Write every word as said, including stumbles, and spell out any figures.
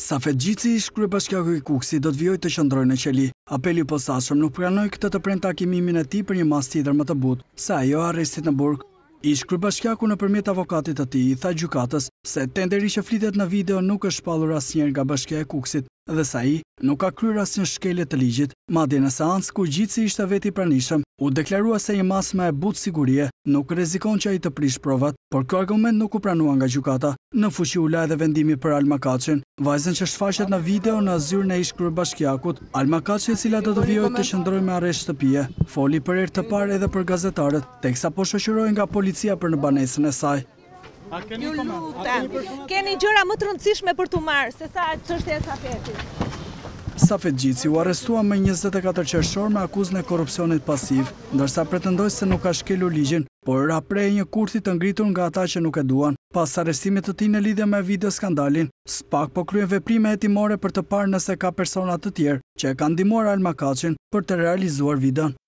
Safet Gjici, ish kryebashkiaku i Kukësit, do të vijojë të qëndrojë në qeli. Apeli i posaçëm nuk pranoi këtë të premtë takimimin e tij për një mas tjetër më të butë, se ajo arrestit në burg. Ish kryebashkiaku nëpërmjet avokatit të tij i tha gjykatës se tenderi që flitet në video nuk është shpallur asnjëherë nga Bashkia e Kukësit dhe se ai nuk ka kryer asnjë shkelje të ligjit. Madje në seancë kur Gjici ishte vetë i pranishëm, u deklarua se një mas me e butë sigurie nuk rrezikon që ai të prish provat, por ky argument nuk u pranua nga gjykata. Në fuqi u la edhe vendimi për Alma Kaçin, vajzën që shfaqet në video në zyrën e ish kryebashkiakut. Alma Kaçi, e cila do të vijojë të qëndrojë me arresht shtëpie, foli për herë të parë edhe për gazetarët, teksa po shoqëroi nga policia për në banesën e saj. Ju lutem, keni gjëra më të rëndësishme për t'u marrë, se sa çështja e Safetit. Safet Gjici u arrestua më njëzet e katër qershor me akuzën e korrupsionit pasiv, ndërsa pretendoi se nuk ka shkelur ligjin, por ra prej një kurthi të ngritur nga ata që nuk e duan. Pas arrestimit të tij në lidhje me video skandalin, SPAK po kryen veprime hetimore për të parë nëse ka persona të tjerë që e kanë ndihmuar Alma Kaçin për të realizuar videon.